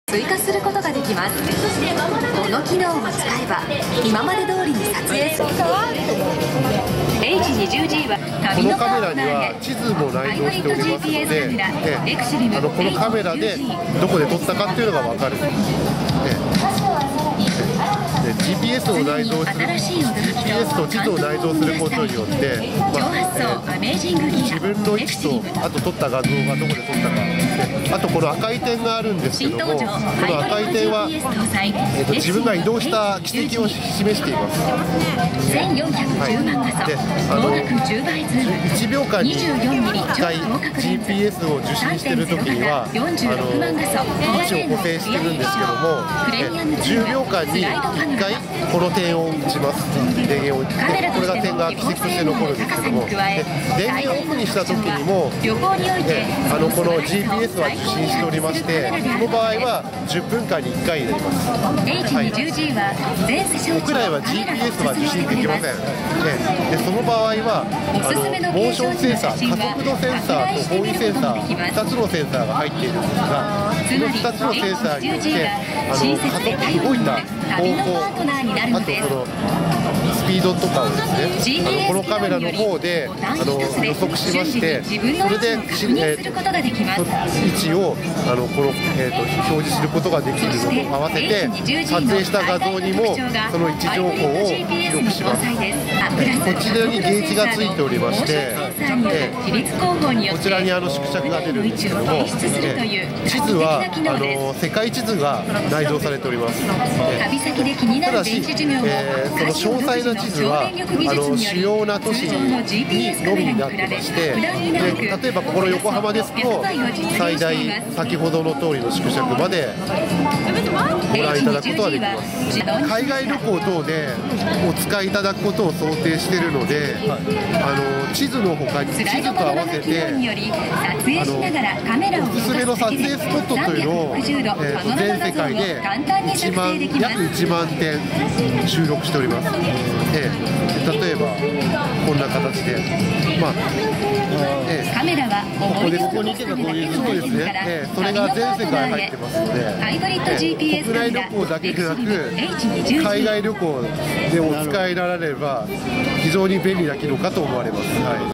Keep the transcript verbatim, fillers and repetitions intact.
追加することができます。この機能を使えば今まで通りに撮影する。 エイチにじゅうジー はこのカメラには地図も内蔵しておりますので、ね、あのこのカメラでどこで撮ったかっていうのが分かる。ねで ジーピーエス を内蔵する ジーピーエス と地図を内蔵することによって、まあえー、自分の位置とあと撮った画像がどこで撮ったか、であとこの赤い点があるんですけども、この赤い点は、えー、と自分が移動した軌跡を示しています。 せんよんひゃくじゅうまん画素、光学じゅうばいズーム、 いちびょうかんにいっかい ジーピーエス を受信しているときにはあの位置を補正してるんですけども、えじゅうびょうかんにいっかいこの点を打ちます。電源を打ってこれが点が軌跡として残るんですけども、で電源をオフにしたときにもえあのこの ジーピーエス は受信しておりまして、その場合はじゅっぷんかんにいっかいになります。はい、国内は ジーピーエス は受信できません。でその場合はあのモーションセンサー、加速度センサーと方位センサーふたつのセンサーが入っているんですが、そのふたつのセンサーによってあの加速動いた方向、あとそのスピードとかをですね、あのこのカメラの方であの予測しまして、それで、えー、位置をあのこの、えー、と表示することができるのと合わせて、撮影した画像にもその位置情報を記録します。こちらにゲージがついておりまして、えー、こちらにあの縮尺が出るんですけども、えー、地図はあの世界地図が内蔵されております。えー、ただし、えー、その詳細な地図はあの主要な都市にのみになってまして、で例えばここの横浜ですと最大先ほどの通りの縮尺までご覧いただくことができます。海外旅行等でお使いいただくことを想定しているので、あの地図のほかに地図と合わせてあのおすすめの撮影スポットというのを、えー、と全世界でいちまん約いちまんてん収録しております。えー、例えばこんな形で、まあえー、 カメラはここです。ここに行けばこういうそうですね。えー、それが全世界入ってますので、えー、国内旅行だけでなく海外旅行でも使いられれば非常に便利な機能かと思われます。はい。